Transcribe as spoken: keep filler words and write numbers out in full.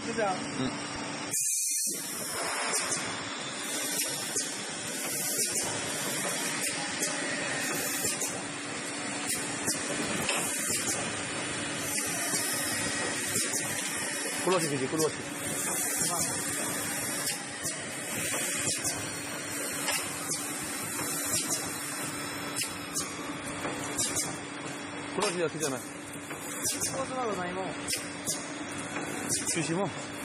就这样。 嗯。咕噜起去，咕噜起。咕噜起やってじゃない。 スポーツなどないもん。 中止も。